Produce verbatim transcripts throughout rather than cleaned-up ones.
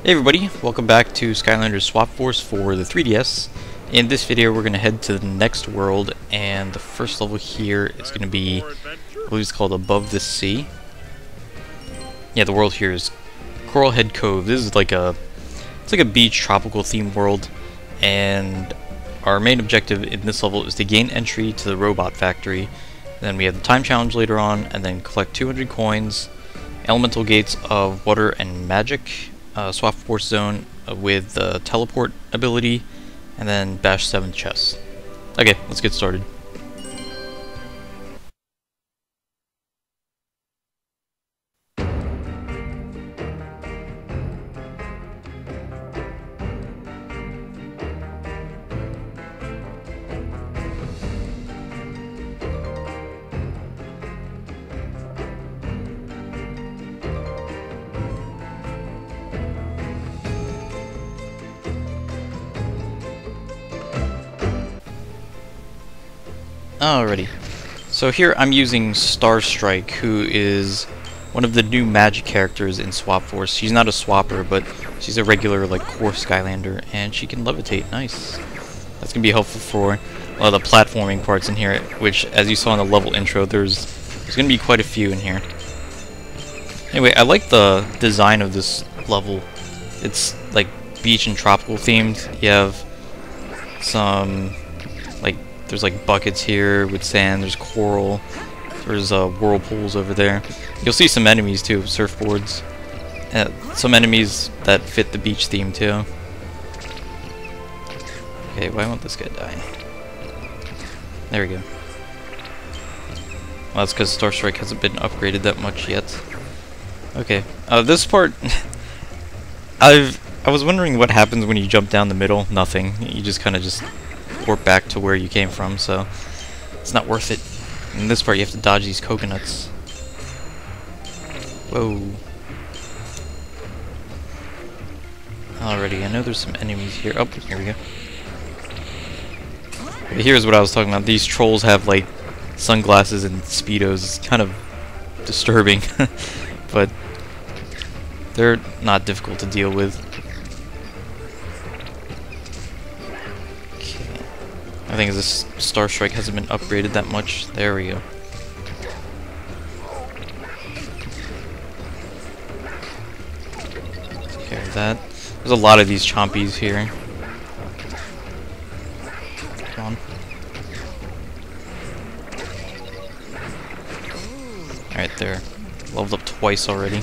Hey everybody, welcome back to Skylanders SWAP Force for the three D S. In this video we're going to head to the next world, and the first level here is going to be, I believe it's called Above the Sea. Yeah, the world here is Coralhead Cove. This is like a, it's like a beach tropical themed world, and our main objective in this level is to gain entry to the robot factory. Then we have the time challenge later on, and then collect two hundred coins, elemental gates of water and magic, Uh, SWAP Force zone uh, with the teleport ability, and then bash seven chests. Okay, let's get started. Alrighty, so here I'm using Starstrike, who is one of the new magic characters in SWAP Force. She's not a swapper, but she's a regular like core Skylander, and she can levitate. Nice. That's gonna be helpful for a lot of the platforming parts in here, which, as you saw in the level intro, there's there's gonna be quite a few in here. Anyway, I like the design of this level. It's like beach and tropical themed. You have some like There's like buckets here with sand, there's coral, there's uh, whirlpools over there. You'll see some enemies too, surfboards. Uh, some enemies that fit the beach theme too. Okay, why won't this guy die? There we go. Well, that's because Starstrike hasn't been upgraded that much yet. Okay, uh, this part, I've I was wondering what happens when you jump down the middle. Nothing. You just kind of just warp back to where you came from, so it's not worth it. In this part you have to dodge these coconuts. Whoa. Alrighty, I know there's some enemies here. Oh, here we go. But here's what I was talking about. These trolls have like sunglasses and speedos. It's kind of disturbing, but they're not difficult to deal with. I think this Starstrike hasn't been upgraded that much. There we go. Take care of that. There's a lot of these chompies here. Come on. Alright, there. Leveled up twice already.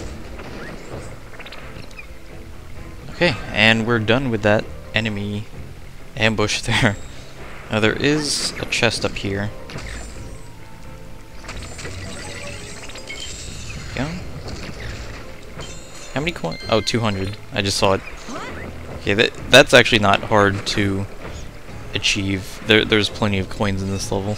Okay, and we're done with that enemy ambush there. Now there is a chest up here. There we go. How many coins? Oh, two hundred. I just saw it. Okay, that that's actually not hard to achieve. There, there's plenty of coins in this level.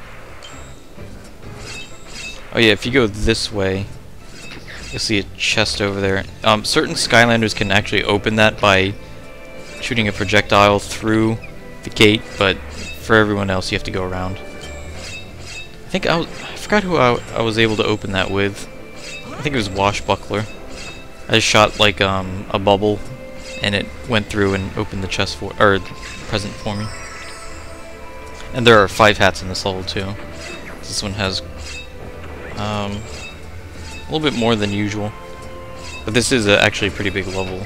Oh yeah, if you go this way, you'll see a chest over there. Um, certain Skylanders can actually open that by shooting a projectile through the gate, but for everyone else you have to go around. I think I was, I forgot who I, I was able to open that with. I think it was Washbuckler. I just shot like um, a bubble and it went through and opened the chest for, or present for me. And there are five hats in this level too. This one has um, a little bit more than usual, but this is a, actually a pretty big level.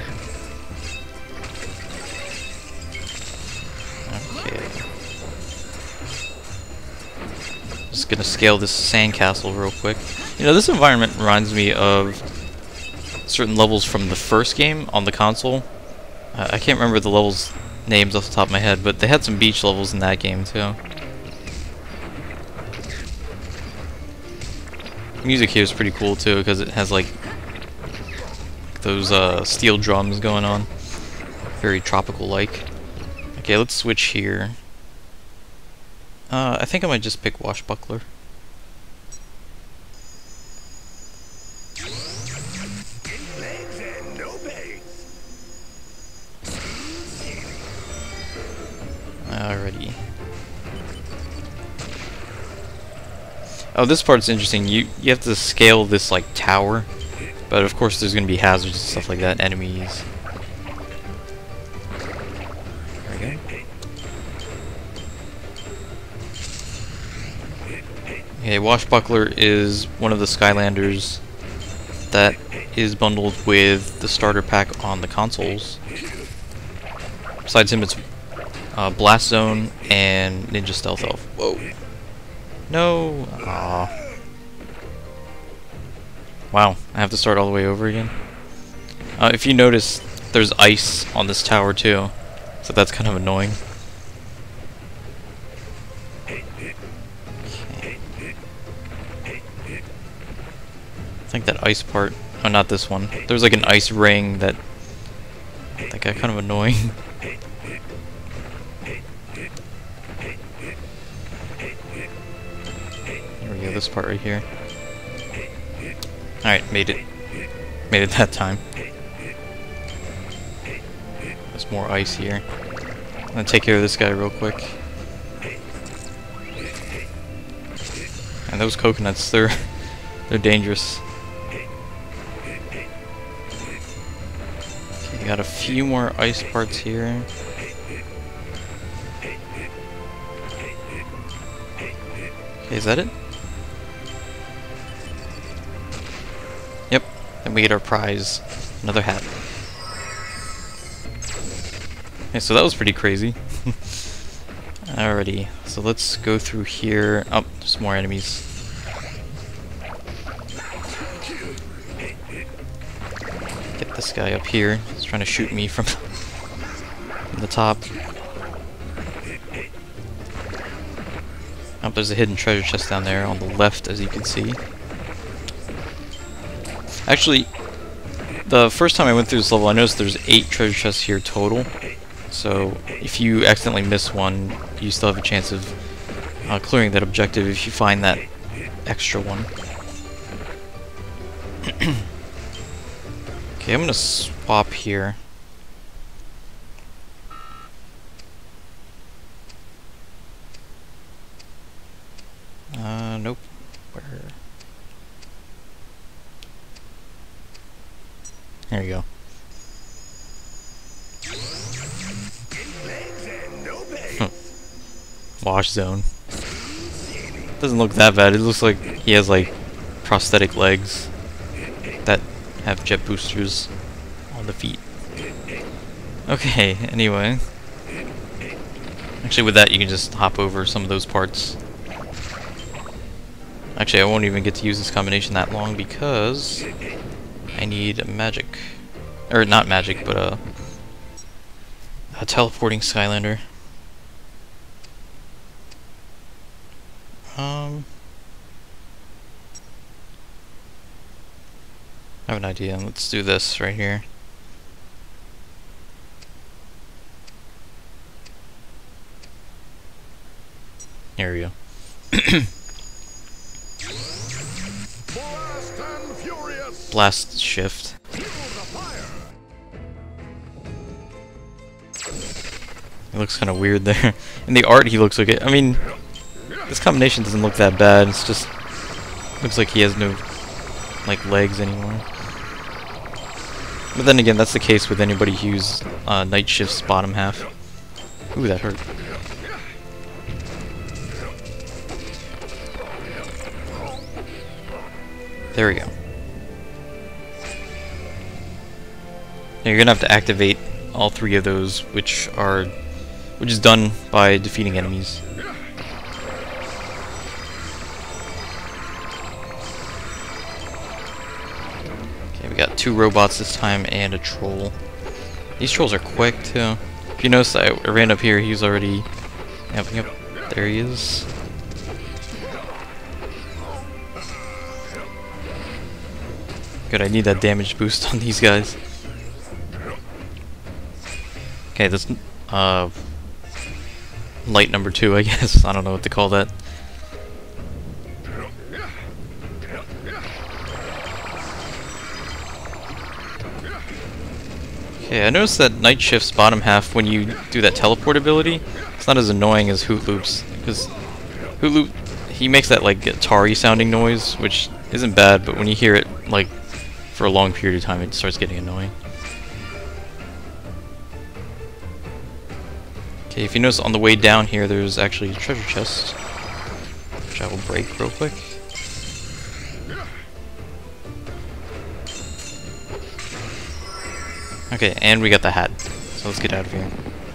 Just gonna scale this sandcastle real quick. You know, this environment reminds me of certain levels from the first game on the console. Uh, I can't remember the levels names off the top of my head, but they had some beach levels in that game too. The music here is pretty cool too, because it has like those uh, steel drums going on. Very tropical-like. Okay, let's switch here. Uh, I think I might just pick Washbuckler. Alrighty. Oh, this part's interesting. You you have to scale this like tower, but of course there's gonna be hazards and stuff like that, enemies. Okay, Washbuckler is one of the Skylanders that is bundled with the starter pack on the consoles. Besides him, it's uh, Blast Zone and Ninja Stealth Elf. Whoa. No. Aww. Wow, I have to start all the way over again. Uh, if you notice, there's ice on this tower too, so that's kind of annoying. Okay. I think that ice part, oh not this one, there's like an ice ring that, that got kind of annoying. There we go, this part right here. Alright, made it. Made it that time. There's more ice here. I'm gonna take care of this guy real quick. And those coconuts, they're they're dangerous. Okay, got a few more ice parts here. Okay, is that it? Yep, and we get our prize. Another hat. Okay, so that was pretty crazy. Alrighty, so let's go through here. Oh, there's more enemies. Get this guy up here. He's trying to shoot me from, from the top. Oh, there's a hidden treasure chest down there on the left, as you can see. Actually, the first time I went through this level, I noticed there's eight treasure chests here total. So if you accidentally miss one, you still have a chance of uh, clearing that objective if you find that extra one. Okay, I'm gonna swap here. Uh, nope. Where? There you go. Wash zone. Doesn't look that bad. It looks like he has like prosthetic legs that have jet boosters on the feet. Okay, anyway. Actually with that you can just hop over some of those parts. Actually I won't even get to use this combination that long because I need a magic. Or not magic, but a, a teleporting Skylander. Um, I have an idea. Let's do this right here. Here we go. Blast and furious. Blast shift. It looks kind of weird there. In the art, he looks like it. I mean, this combination doesn't look that bad. It's just looks like he has no like legs anymore. But then again, that's the case with anybody who's uh, Night Shift's bottom half. Ooh, that hurt. There we go. Now you're gonna have to activate all three of those, which are, which is done by defeating enemies. Okay, we got two robots this time and a troll. These trolls are quick too. If you notice, I ran up here. He's already. Yep, yep. There he is. Good, I need that damage boost on these guys. Okay, this uh light number two, I guess. I don't know what to call that. Okay, I noticed that Night Shift's bottom half, when you do that teleport ability, it's not as annoying as Hoot Loop's, because Hoot Loop, he makes that like guitar-y sounding noise, which isn't bad, but when you hear it like for a long period of time, it starts getting annoying. Okay, if you notice on the way down here, there's actually a treasure chest. which I will break real quick. Okay, and we got the hat. So let's get out of here.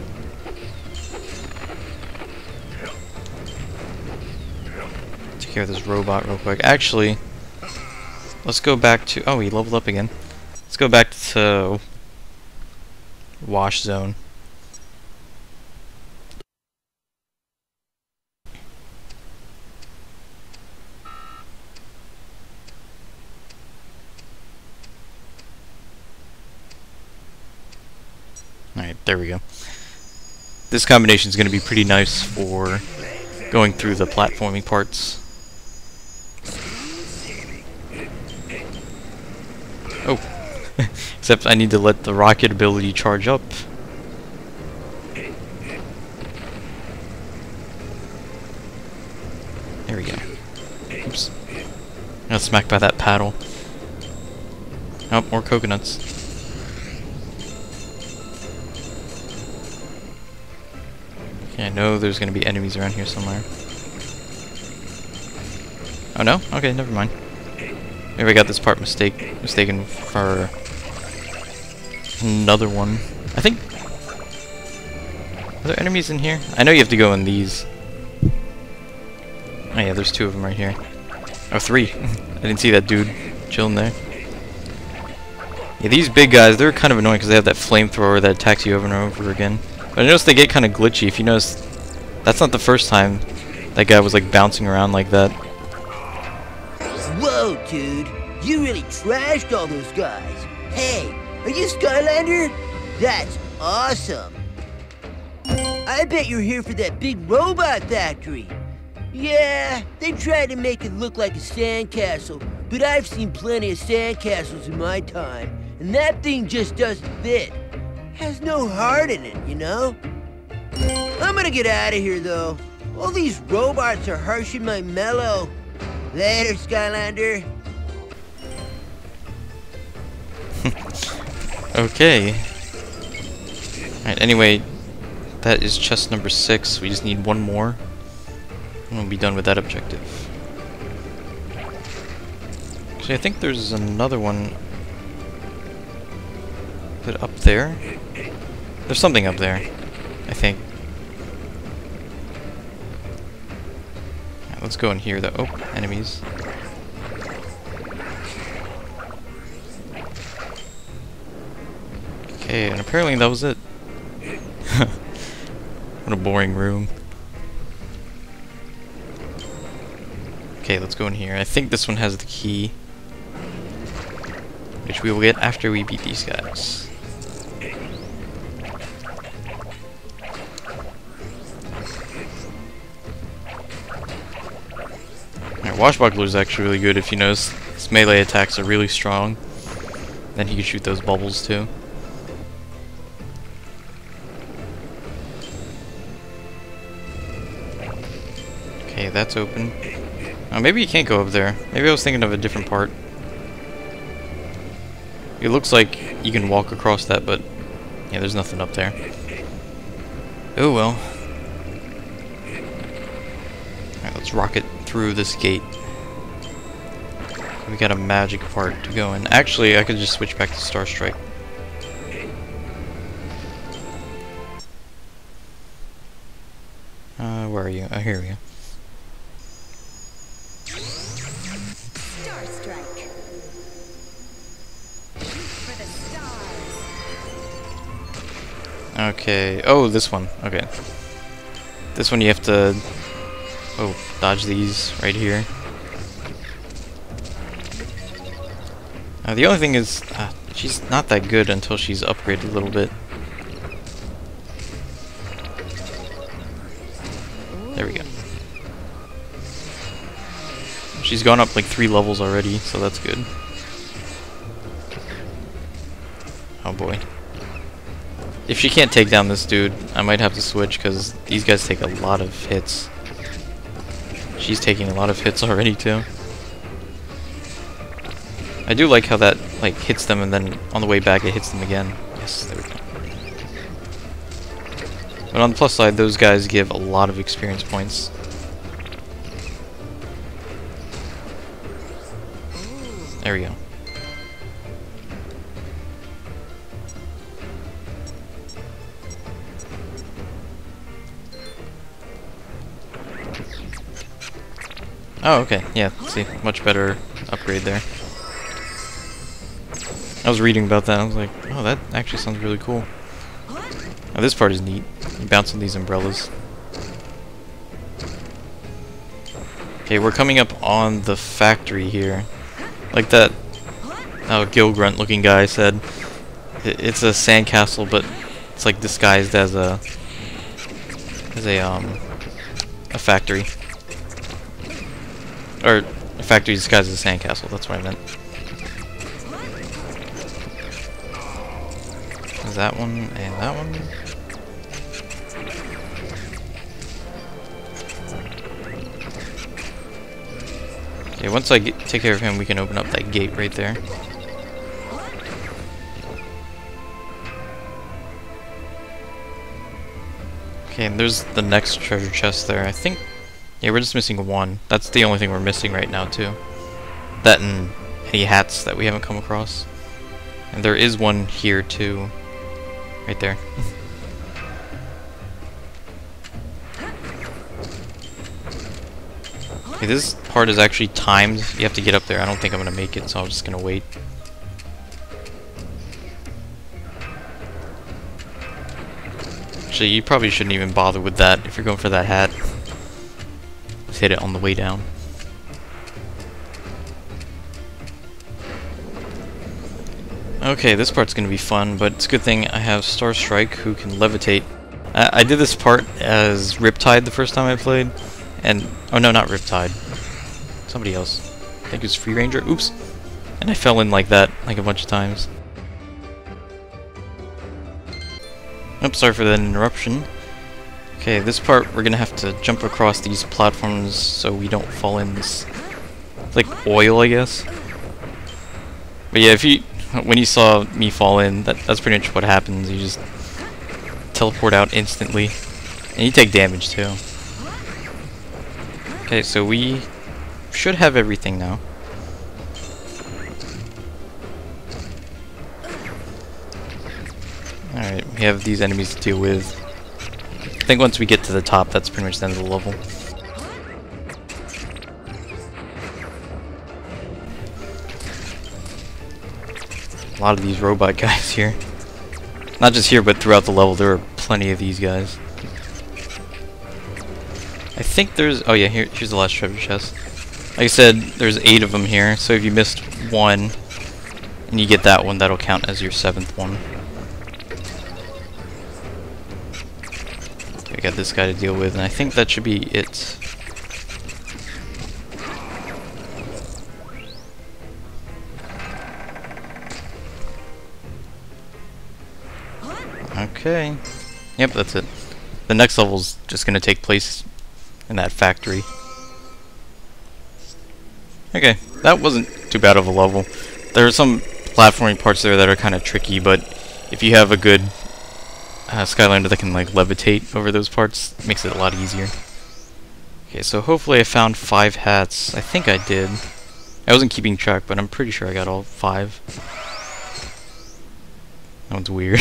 Take care of this robot real quick. Actually, let's go back to... Oh, he leveled up again. Let's go back to... Wash Zone. Alright, there we go. This combination is going to be pretty nice for going through the platforming parts. Oh. Except I need to let the rocket ability charge up. There we go. Oops. Got smacked by that paddle. Oh, more coconuts. Okay, I know there's gonna be enemies around here somewhere. Oh no? Okay, never mind. Maybe I got this part mistake mistaken for another one. I think... Are there enemies in here? I know you have to go in these. Oh yeah, there's two of them right here. Oh, three. I didn't see that dude chilling there. Yeah, these big guys, they're kind of annoying because they have that flamethrower that attacks you over and over again. But I noticed they get kind of glitchy. If you notice, that's not the first time that guy was like bouncing around like that. Whoa, dude. You really trashed all those guys. Hey, are you Skylander? That's awesome. I bet you're here for that big robot factory. Yeah, they tried to make it look like a sandcastle, but I've seen plenty of sandcastles in my time, and that thing just doesn't fit. Has no heart in it, you know? I'm gonna get out of here, though. All these robots are harshing my mellow. Later, Skylander. Okay. Alright, anyway, that is chest number six. We just need one more, and we'll be done with that objective. Actually, I think there's another one. Is it up there? There's something up there, I think. Right, let's go in here, though. Oh, enemies. Okay, and apparently that was it. What a boring room. Okay, let's go in here. I think this one has the key, which we will get after we beat these guys. Alright, Washbuckler is actually really good if you notice. His melee attacks are really strong. Then he can shoot those bubbles too. Okay, that's open. Oh, maybe you can't go up there. Maybe I was thinking of a different part. It looks like you can walk across that, but yeah, there's nothing up there. Oh well. Alright, let's rocket through this gate. We got a magic part to go in. Actually, I could just switch back to Star Strike. Uh, where are you? Oh, here we go. Star Strike. For the stars. Okay. Oh, this one. Okay. This one you have to... Oh, dodge these right here. Uh, the only thing is, uh, she's not that good until she's upgraded a little bit. There we go. She's gone up like three levels already, so that's good. Oh boy. If she can't take down this dude, I might have to switch because these guys take a lot of hits. She's taking a lot of hits already too. I do like how that like hits them and then on the way back it hits them again. Yes, there we go. But on the plus side, those guys give a lot of experience points. There we go. Oh, okay. Yeah, see, much better upgrade there. I was reading about that, I was like, oh, that actually sounds really cool. Oh, this part is neat. You bounce on these umbrellas. Okay, we're coming up on the factory here. Like that oh, Gill Grunt looking guy said, it's a sandcastle, but it's like disguised as a as a um a factory. Or a factory disguised as a sandcastle, that's what I meant. There's that one and that one. Okay, once I get, take care of him, we can open up that gate right there. Okay, and there's the next treasure chest there. I think, yeah, we're just missing one. That's the only thing we're missing right now, too. That and any hats that we haven't come across. And there is one here, too. Right there. Okay, this part is actually timed. You have to get up there. I don't think I'm going to make it, so I'm just going to wait. Actually, you probably shouldn't even bother with that if you're going for that hat. Just hit it on the way down. Okay, this part's going to be fun, but it's a good thing I have Star Strike who can levitate. I, I did this part as Riptide the first time I played. And, oh no, not Riptide. Somebody else. I think it was Free Ranger. Oops. And I fell in like that, like a bunch of times. Oops, sorry for that interruption. Okay, this part we're gonna have to jump across these platforms so we don't fall in this, like, oil, I guess. But yeah, if you, when you saw me fall in, that, that's pretty much what happens. You just teleport out instantly. And you take damage too. Okay, so we should have everything now. Alright, we have these enemies to deal with. I think once we get to the top, that's pretty much the end of the level. A lot of these robot guys here. Not just here, but throughout the level, there are plenty of these guys. I think there's... oh yeah, here, here's the last treasure chest. Like I said, there's eight of them here, so if you missed one, and you get that one, that'll count as your seventh one. Okay, we got this guy to deal with, and I think that should be it. Okay. Yep, that's it. The next level's just gonna take place in that factory. Okay, that wasn't too bad of a level. There are some platforming parts there that are kind of tricky, but if you have a good uh, Skylander that can like levitate over those parts, it makes it a lot easier. Okay, so hopefully I found five hats. I think I did. I wasn't keeping track, but I'm pretty sure I got all five. That one's weird.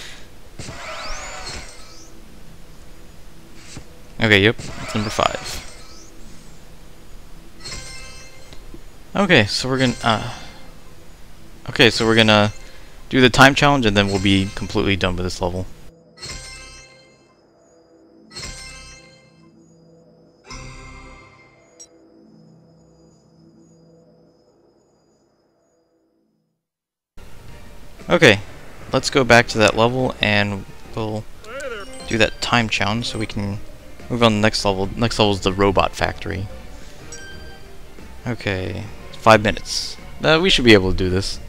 Okay, yep, it's number five. Okay, so we're gonna, uh, okay, so we're gonna do the time challenge and then we'll be completely done with this level. Okay, let's go back to that level and we'll do that time challenge so we can move on to the next level. Next level is the robot factory. Okay, five minutes. Uh, we should be able to do this.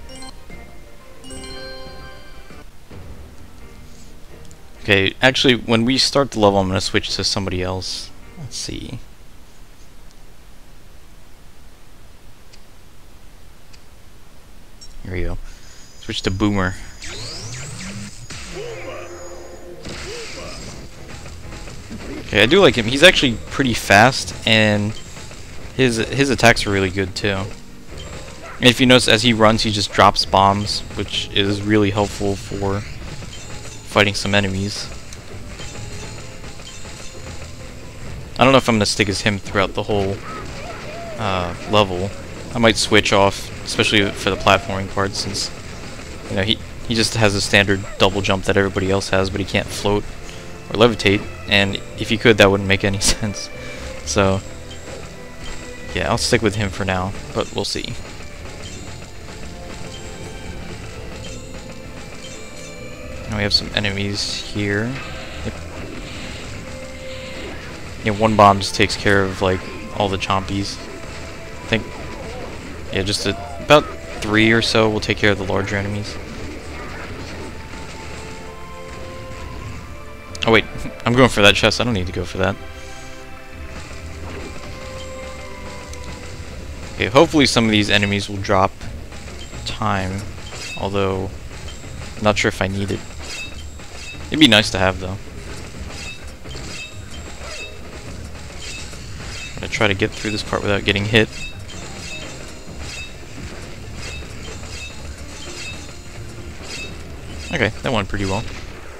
Okay, actually, when we start the level, I'm going to switch to somebody else. Let's see. Here we go. Switch to Boomer. Okay, I do like him. He's actually pretty fast, and his his attacks are really good too. And if you notice, as he runs, he just drops bombs, which is really helpful for fighting some enemies. I don't know if I'm going to stick as him throughout the whole uh, level. I might switch off, especially for the platforming part, since you know he he just has a standard double jump that everybody else has, but he can't float or levitate. And if he could, that wouldn't make any sense. So yeah, I'll stick with him for now, but we'll see. Now we have some enemies here. Yep. Yeah, one bomb just takes care of like all the chompies. I think, yeah, just a, about three or so will take care of the larger enemies. Oh wait, I'm going for that chest. I don't need to go for that. Okay, hopefully some of these enemies will drop time, although I'm not sure if I need it. It'd be nice to have, though. I'm gonna try to get through this part without getting hit. Okay, that went pretty well.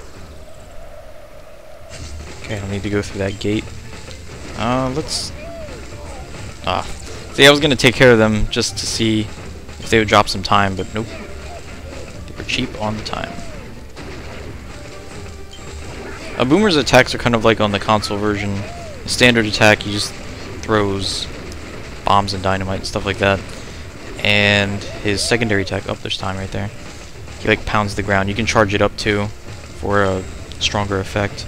Okay, I don't need to go through that gate. Uh, let's... Ah. See, I was gonna take care of them just to see if they would drop some time, but nope. They were cheap on the time. Uh, Boomer's attacks are kind of like on the console version. The standard attack, he just throws bombs and dynamite and stuff like that. And his secondary attack, oh, there's time right there. He like pounds the ground. You can charge it up too for a stronger effect.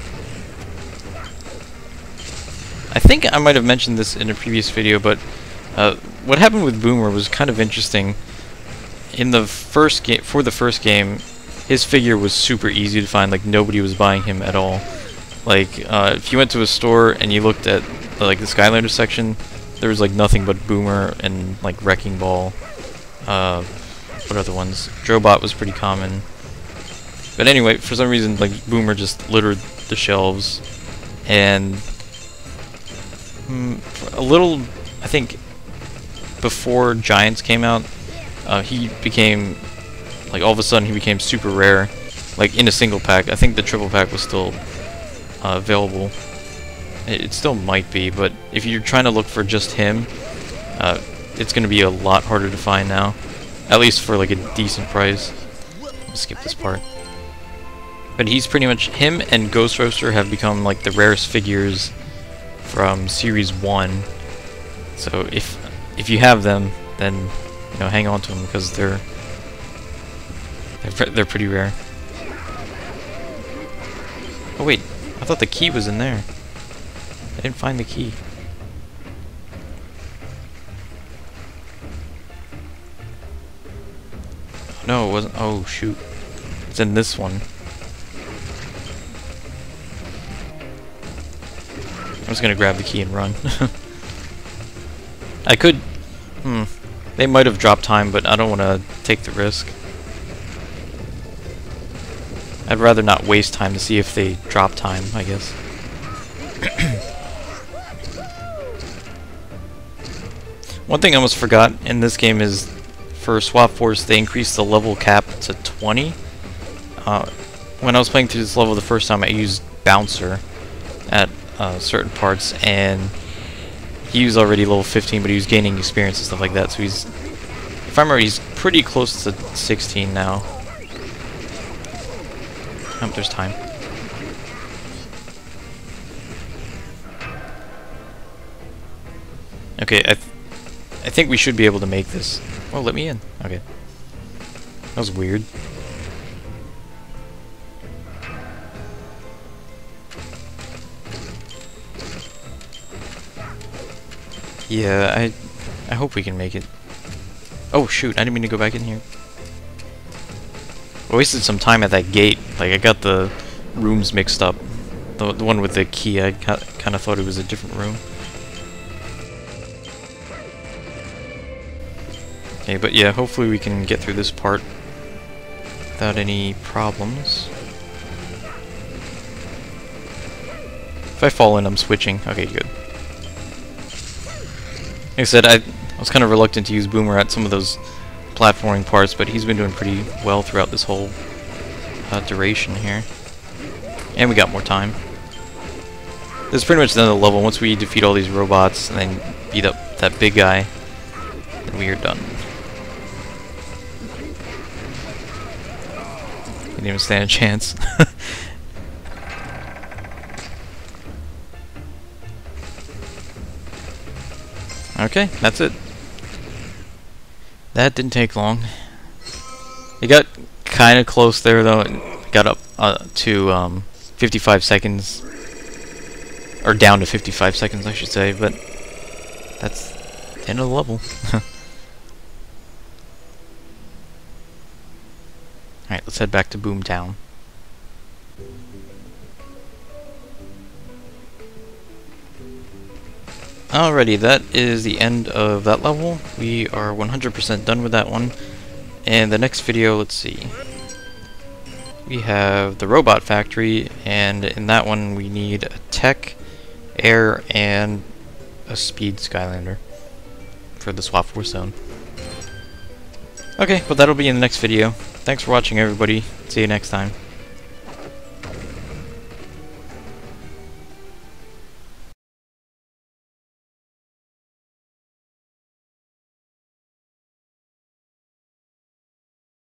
I think I might have mentioned this in a previous video, but uh, what happened with Boomer was kind of interesting. In the first game, for the first game, his figure was super easy to find. Like nobody was buying him at all. Like uh, if you went to a store and you looked at uh, like the Skylanders section, there was like nothing but Boomer and like Wrecking Ball. Uh, what other ones? Drobot was pretty common. But anyway, for some reason, like Boomer just littered the shelves, and mm, for a little, I think, before Giants came out, uh, he became. Like all of a sudden he became super rare, like in a single pack. I think the triple pack was still uh, available. It, it still might be, but if you're trying to look for just him, uh, it's going to be a lot harder to find now. At least for like a decent price. I'll skip this part. But he's pretty much, him and Ghost Roaster have become like the rarest figures from Series one. So if if you have them, then you know hang on to them because they're They're, they're pretty rare. Oh wait, I thought the key was in there. I didn't find the key. No, it wasn't. Oh shoot. It's in this one. I'm just gonna grab the key and run. I could... Hmm. They might have dropped time, but I don't want to take the risk. I'd rather not waste time to see if they drop time, I guess. One thing I almost forgot in this game is for Swap Force they increased the level cap to twenty. Uh, when I was playing through this level the first time I used Bouncer at uh, certain parts, and he was already level fifteen, but he was gaining experience and stuff like that, so he's, if I remember, he's pretty close to sixteen now. Oh, there's time. Okay, I, th I think we should be able to make this. Oh, let me in. Okay. That was weird. Yeah, I I hope we can make it. Oh shoot, I didn't mean to go back in here. I wasted some time at that gate. Like, I got the rooms mixed up. The, the one with the key, I kind of thought it was a different room. Okay, but yeah, hopefully we can get through this part without any problems. If I fall in, I'm switching. Okay, good. Like I said, I, I was kind of reluctant to use Boomer at some of those platforming parts, but he's been doing pretty well throughout this whole uh, duration here. And we got more time. This is pretty much the end of the level. Once we defeat all these robots and then beat up that big guy, then we are done. He didn't even stand a chance. Okay, that's it. That didn't take long. It got kind of close there, though. It got up uh, to um, fifty-five seconds. Or down to fifty-five seconds, I should say, but that's the end of the level. Alright, let's head back to Boomtown. Alrighty, that is the end of that level. We are one hundred percent done with that one. And the next video, let's see. We have the Robot Factory, and in that one we need a tech, air, and a speed Skylander for the Swap Force zone. Okay, but that'll be in the next video. Thanks for watching, everybody. See you next time.